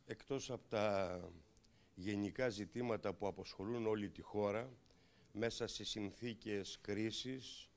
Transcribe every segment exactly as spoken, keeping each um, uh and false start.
Εκτός από τα γενικά ζητήματα που απασχολούν όλη τη χώρα, μέσα σε συνθήκες κρίσης,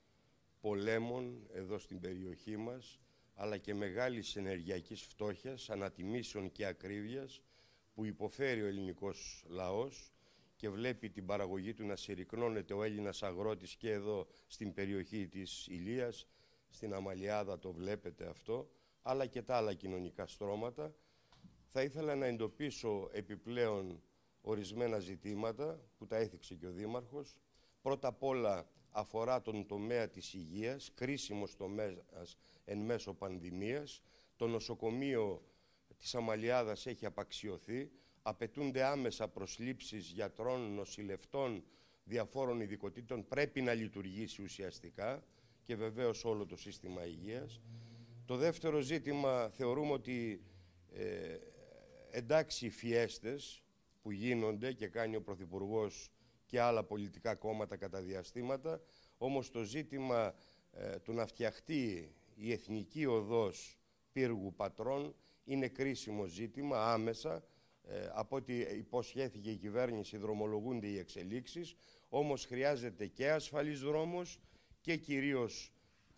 πολέμων εδώ στην περιοχή μας, αλλά και μεγάλης ενεργειακής φτώχειας, ανατιμήσεων και ακρίβειας, που υποφέρει ο ελληνικός λαός και βλέπει την παραγωγή του να συρρικνώνεται ο Έλληνας αγρότης και εδώ στην περιοχή της Ηλίας, στην Αμαλιάδα το βλέπετε αυτό, αλλά και τα άλλα κοινωνικά στρώματα. Θα ήθελα να εντοπίσω επιπλέον ορισμένα ζητήματα που τα έθιξε και ο Δήμαρχος. Πρώτα απ' όλα αφορά τον τομέα της υγείας, κρίσιμος τομέας εν μέσω πανδημίας. Το νοσοκομείο της Αμαλιάδας έχει απαξιωθεί. Απαιτούνται άμεσα προσλήψεις γιατρών, νοσηλευτών, διαφόρων ειδικοτήτων. Πρέπει να λειτουργήσει ουσιαστικά και βεβαίως όλο το σύστημα υγείας. Το δεύτερο ζήτημα θεωρούμε ότι ε, εντάξει οι φιέστες που γίνονται και κάνει ο Πρωθυπουργός και άλλα πολιτικά κόμματα κατά διαστήματα, όμως το ζήτημα ε, του να φτιαχτεί η Εθνική Οδός Πύργου Πατρών είναι κρίσιμο ζήτημα άμεσα. Ε, από ό,τι υποσχέθηκε η κυβέρνηση δρομολογούνται οι εξελίξεις, όμως χρειάζεται και ασφαλής δρόμος και κυρίως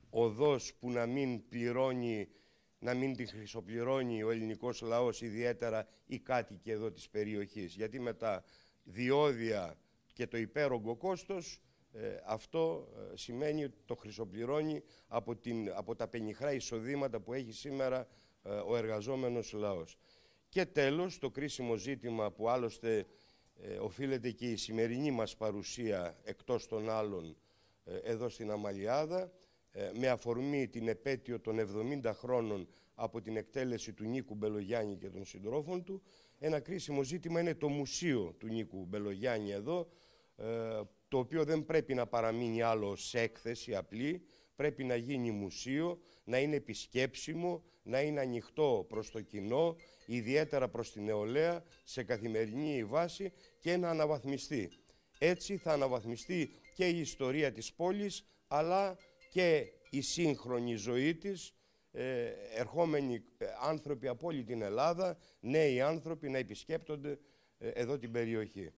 οδός που να μην πληρώνει, να μην την χρυσοπληρώνει ο ελληνικός λαός, ιδιαίτερα οι κάτοικοι εδώ της περιοχής. Γιατί με τα διόδια και το υπέρογκο κόστος, ε, αυτό ε, σημαίνει ότι το χρυσοπληρώνει από, την, από τα πενιχρά εισοδήματα που έχει σήμερα ε, ο εργαζόμενος λαός. Και τέλος, το κρίσιμο ζήτημα που άλλωστε ε, οφείλεται και η σημερινή μας παρουσία εκτός των άλλων ε, εδώ στην Αμαλιάδα, ε, με αφορμή την επέτειο των εβδομήντα χρόνων από την εκτέλεση του Νίκου Μπελογιάννη και των συντρόφων του. Ένα κρίσιμο ζήτημα είναι το μουσείο του Νίκου Μπελογιάννη εδώ, ε, το οποίο δεν πρέπει να παραμείνει άλλο σε έκθεση απλή, πρέπει να γίνει μουσείο, να είναι επισκέψιμο, να είναι ανοιχτό προς το κοινό, ιδιαίτερα προς την νεολαία, σε καθημερινή βάση και να αναβαθμιστεί. Έτσι θα αναβαθμιστεί και η ιστορία της πόλης, αλλά και η σύγχρονη ζωή της, ε, ερχόμενοι άνθρωποι από όλη την Ελλάδα, νέοι άνθρωποι να επισκέπτονται ε, εδώ την περιοχή.